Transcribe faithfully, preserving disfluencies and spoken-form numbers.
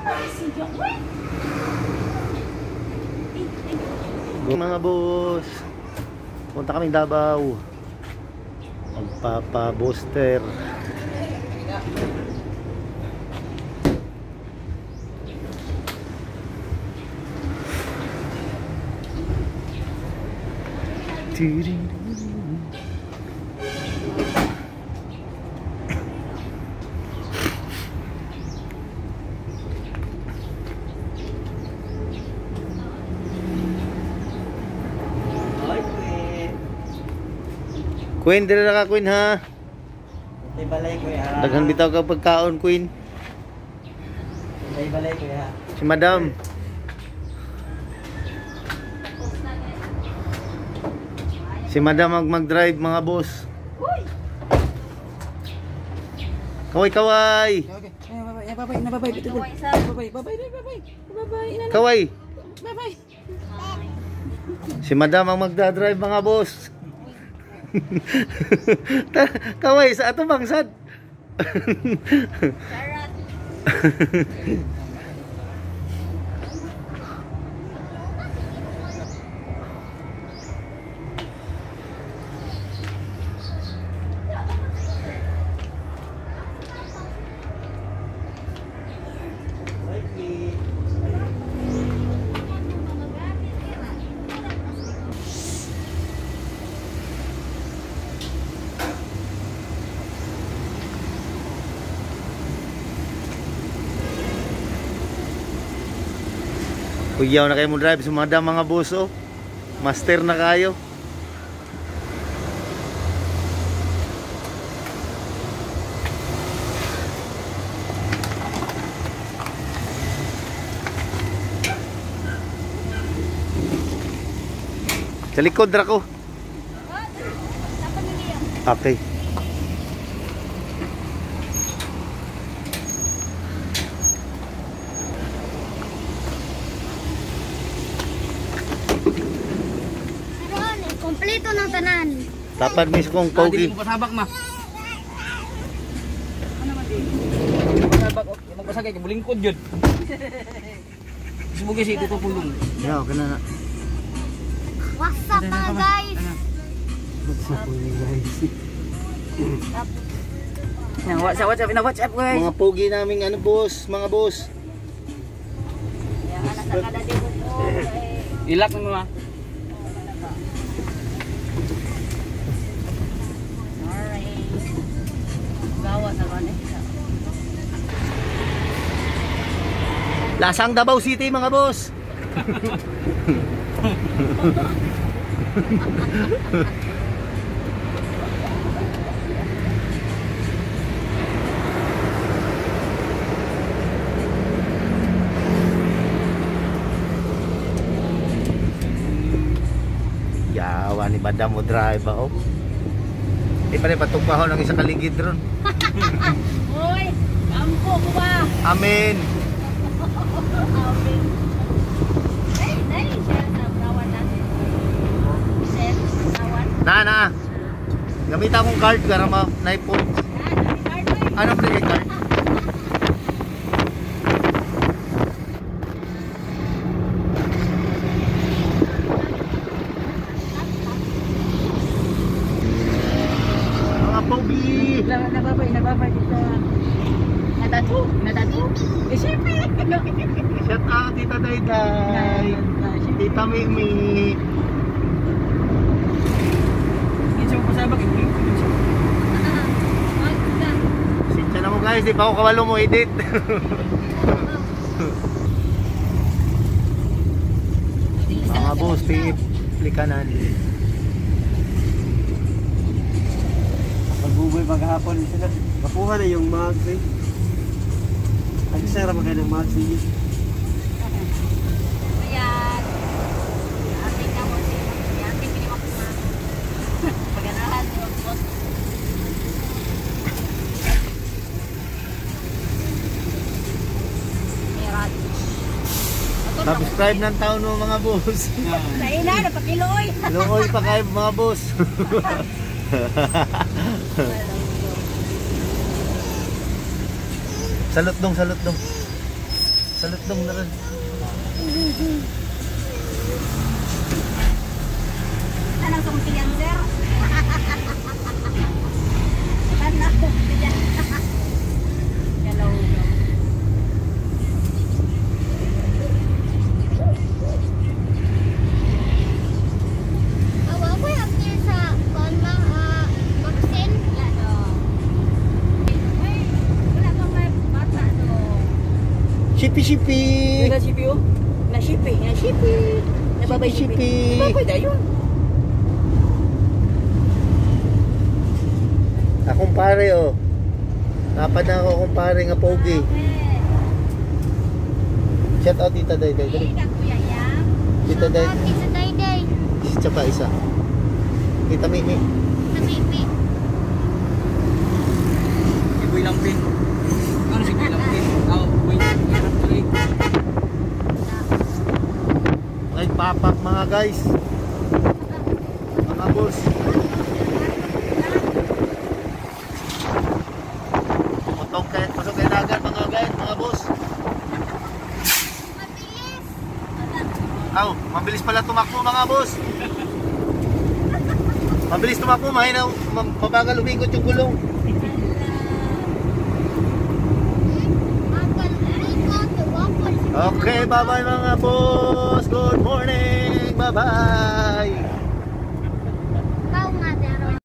Mga boss, punta kaming Davao, magpapa-booster. Queen, dito na ka Queen ha. Balay ko ya. Daghan bitaw ka pagkaon Queen. Balay ko ya. Si Madam. Si Madam mag mag-drive mga boss. Kaway kaway. Okay. Eh babay, na babay, dito. Babay, babay, babay. Babay, ina. Kaway. Babay. Si Madam ang magda-drive mga boss. Kaway sa ato bangsad. Charot. Kuyaw na kayo mo drive sa Madam mga boss oh. Master na kayo. Sa likod ra ko. Okay. Kompleto ng tanan. Dapat mis kong Ah, pogi. dili mo pasabak ma. Ano man di? Pasabak ok, magpasagay kay bulingkod jud. Subugi si ito pulong. Yeah, okay na. What's up mga guys? What's up guys? Yang WhatsApp WhatsApp na WhatsApp guys. Mga pogi naming ano boss, mga boss. Yang anak kada di buko. Ilak mo ma. Lasang Davao City mga boss. Yawa ni Madam mo drive ba oh. Di pa rin patugpahon ng isang kaligid ron. Uy, kampo ko ba? Amen. Amen. Ay, dali siya sa brawan natin. Set, brawan. Na na. Gamit akong card para ma naipon. Ano pa yung card? Mga pogi. Nababay, nababay dito. Natatu, natatu. Isipi. Shout out Tita Dayday. Tita Mimi. Kinsa mo pasabak kay bulingkod jud siya. Siya na mo guys, di pa ako kawalo mo edit. Mga boss, pili kanan. Pagbuboy maghapon sila. Kapuha na yung mags eh. Nagsara ba kayo ng mags niyo? Ayan. Ating na mo si ating pinimok na. Paganahan mo. Meron. Subscribe ng taon mo mga boss. Sa ina, napakiloy. Looy pa kayo mga boss. Salot dong, salot dong. Sa lutlong na rin. Anong sumpiyan, sir? Anong sumpiyan? Hello. Awa ko yung appear sa konmang uh, vaccine. Ano? Ay, wala kang may bata, no? Shipi-shipi! Na sipi oh. Na sipi, na sipi. Nababay sipi. Sipi. Nababay dayon. Akong pare oh. Napad na ako akong pare nga pogi. Shout out Tita Day Day. Dali. Hindi ka, Kuya Yang. Tita Day. Ate sa dayday. Isa pa isa. Tita Mimi. Namipi. Si Boy Lampin. Ano si Boy Lampin? Oh, Boy Lampin. Nagpapak mga guys. Mga boss. Putong kayo, pasok kayo na agad mga guys, mga boss. Mabilis. Aw, mabilis pala tumakbo mga boss. Mabilis tumakbo, mahina, ma- mabagal umingot yung gulong. Apple. Ikot. Waffle. Okay, bye-bye mga boss. Good morning. Bye-bye.